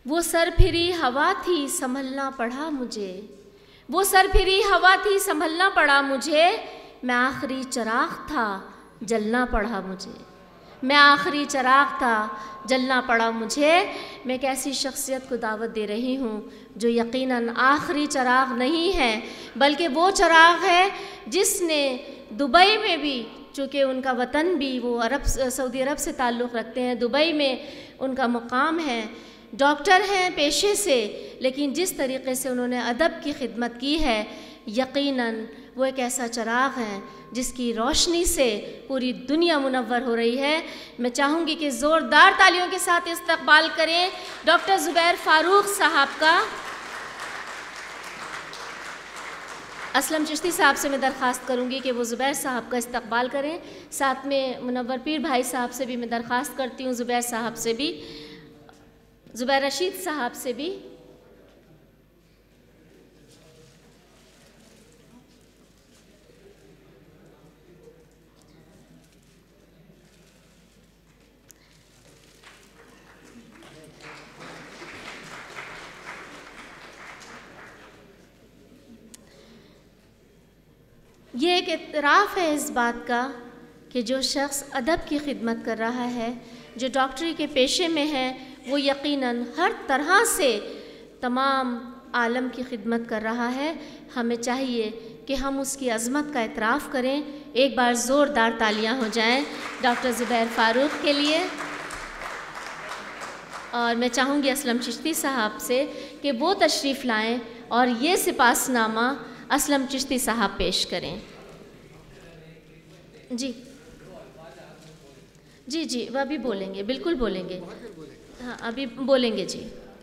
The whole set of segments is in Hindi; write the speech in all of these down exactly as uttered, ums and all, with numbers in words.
वो सरफिरी हवा थी संभलना पड़ा मुझे, वो सरफिरी हवा थी संभलना पड़ा मुझे, मैं आखिरी चिराग था जलना पड़ा मुझे, मैं आखिरी चिराग था जलना पड़ा मुझे। मैं एक ऐसी शख्सियत को दावत दे रही हूँ जो यकीनन आखिरी चिराग नहीं है, बल्कि वो चिराग है जिसने दुबई में भी, चूँकि उनका वतन भी वो अरब सऊदी अरब से ताल्लुक़ रखते हैं, दुबई में उनका मुकाम है, डॉक्टर हैं पेशे से, लेकिन जिस तरीक़े से उन्होंने अदब की खिदमत की है, यकीनन वो एक ऐसा चिराग है जिसकी रोशनी से पूरी दुनिया मुनव्वर हो रही है। मैं चाहूँगी कि ज़ोरदार तालियों के साथ इस्तकबाल करें डॉक्टर ज़ुबैर फ़ारूक साहब का। असलम चिश्ती साहब से मैं दरख्वास्त करूँगी कि वो ज़ुबैर साहब का इस्तकबाल करें, साथ में मुनव्वर पीर भाई साहब से भी मैं दरख्वास्त करती हूँ, ज़ुबैर साहब से भी, ज़ुबैर रशीद साहब से भी। ये एक इतराफ़ है इस बात का कि जो शख्स अदब की खिदमत कर रहा है, जो डॉक्टरी के पेशे में है, वो यकीनन हर तरह से तमाम आलम की खिदमत कर रहा है। हमें चाहिए कि हम उसकी अज़मत का इतराफ़ करें। एक बार ज़ोरदार तालियां हो जाएं डॉक्टर ज़ुबैर फ़ारूक के लिए। और मैं चाहूँगी असलम चिश्ती साहब से कि वो तशरीफ़ लाएँ और ये सिपासनामा असलम चिश्ती साहब पेश करें। जी जी जी वह अभी बोलेंगे, बिल्कुल बोलेंगे, हाँ अभी बोलेंगे जी।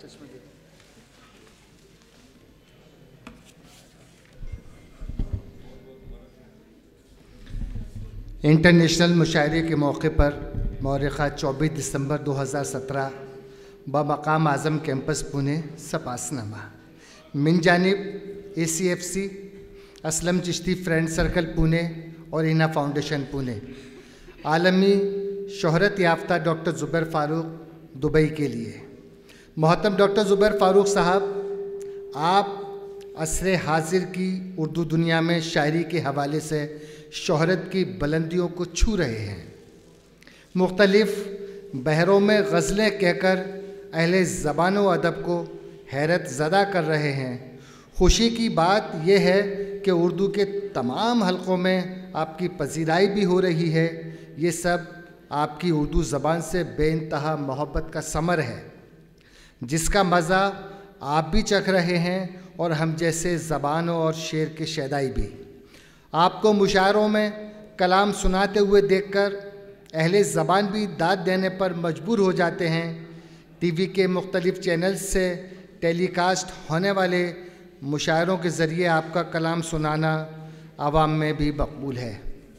इंटरनेशनल मुशायरे के मौके पर मौरिख़ा चौबीस दिसंबर दो हज़ार सत्रह बमकाम आज़म कैंपस पुणे सपासनामा मिन जानिब A C F C, Aslam Chishti friend circle Pune और इना फाउंडेशन पुणे, आलमी शोहरत याफ्ता डॉक्टर ज़ुबैर फ़ारूक दुबई के लिए। मोहतरम डॉक्टर ज़ुबैर फ़ारूक साहब, आप असरे हाजिर की उर्दू दुनिया में शायरी के हवाले से शोहरत की बुलंदियों को छू रहे हैं। मुख्तलिफ़ बहरों में गज़लें कहकर अहले ज़बान व अदब को हैरत ज़दा कर रहे हैं। खुशी की बात यह है कि उर्दू के तमाम हलक़ों में आपकी पजीराई भी हो रही है। ये सब आपकी उर्दू ज़बान से बेइंतहा मोहब्बत का समर है, जिसका मज़ा आप भी चख रहे हैं और हम जैसे ज़बानों और शेर के शैदाई भी। आपको मुशायरों में कलाम सुनाते हुए देखकर अहले ज़बान भी दाद देने पर मजबूर हो जाते हैं। टीवी के मुख्तलिफ़ चैनल्स से टेलीकास्ट होने वाले मुशायरों के ज़रिए आपका कलाम सुनाना आवाम में भी मकबूल है।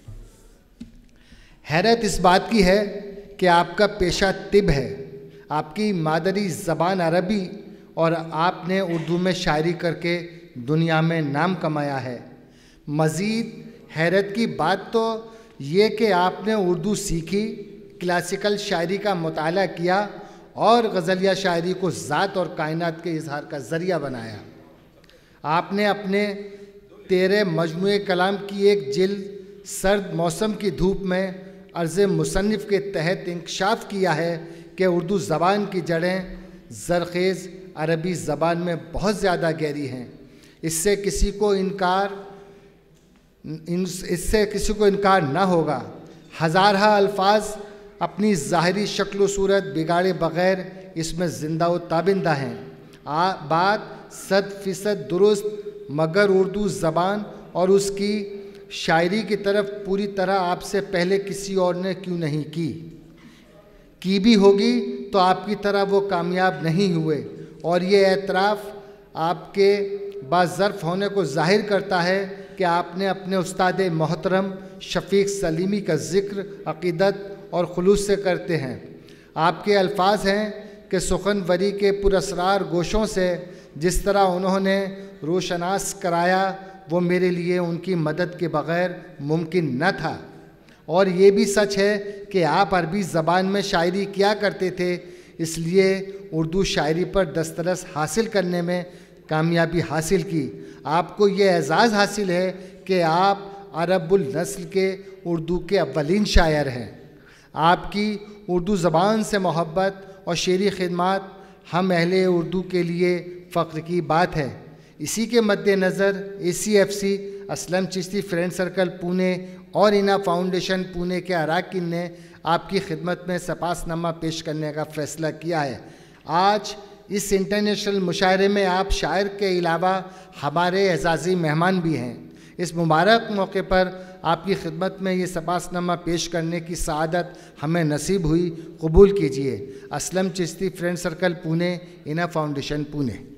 हैरत इस बात की है कि आपका पेशा तिब है, आपकी मादरी ज़बान अरबी और आपने उर्दू में शायरी करके दुनिया में नाम कमाया है। मज़ीद हैरत की बात तो ये कि आपने उर्दू सीखी, क्लासिकल शायरी का मुताला किया और गज़लिया शायरी को ज़ात और कायनात के इजहार का ज़रिया बनाया। आपने अपने तेरे मजमूए कलाम की एक जिल्द सर्द मौसम की धूप में अर्ज़ मुसन्निफ़ के तहत इंकशाफ किया है कि उर्दू ज़बान की जड़ें ज़रख़ेज़ अरबी ज़बान में बहुत ज़्यादा गहरी हैं। इससे किसी को इनकार इससे किसी को इनकार ना होगा। हज़ारहा अल्फाज अपनी ज़ाहिरी शक्ल सूरत बिगाड़े बग़ैर इसमें ज़िंदा व ताबिंदा हैं। आ बात सद फ़ीसद दुरुस्त, मगर उर्दू ज़बान और उसकी शायरी की तरफ पूरी तरह आपसे पहले किसी और ने क्यों नहीं की की भी होगी तो आपकी तरह वो कामयाब नहीं हुए। और ये एतराफ़ आपके बाज़र्फ़ होने को ज़ाहिर करता है कि आपने अपने उस्ताद मोहतरम शफ़ीक़ सलीमी का ज़िक्र अक़ीदत और खुलूस से करते हैं। आपके अल्फाज हैं कि सुखनवरी के पुरअसरार गोशों से जिस तरह उन्होंने रोशनास कराया वो मेरे लिए उनकी मदद के बग़ैर मुमकिन न था। और ये भी सच है कि आप अरबी ज़बान में शायरी किया करते थे, इसलिए उर्दू शायरी पर दस्तरस हासिल करने में कामयाबी हासिल की। आपको ये एज़ाज़ हासिल है कि आप अरबुल नस्ल के उर्दू के अव्वलीन शायर हैं। आपकी उर्दू ज़बान से मोहब्बत और शेरी खिदमत हम अहले उर्दू के लिए फ़ख्र की बात है। इसी के मद्देनज़र A C F C Aslam Chishti friend circle Pune और इना फाउंडेशन पुणे के अरकान ने आपकी खिदमत में सपासनामा पेश करने का फ़ैसला किया है। आज इस इंटरनेशनल मुशायरे में आप शायर के अलावा हमारे एजाज़ी मेहमान भी हैं। इस मुबारक मौके पर आपकी खिदमत में ये सपासनामा पेश करने की सआदत हमें नसीब हुई। कबूल कीजिए। Aslam Chishti friend circle Pune, Ina foundation Pune.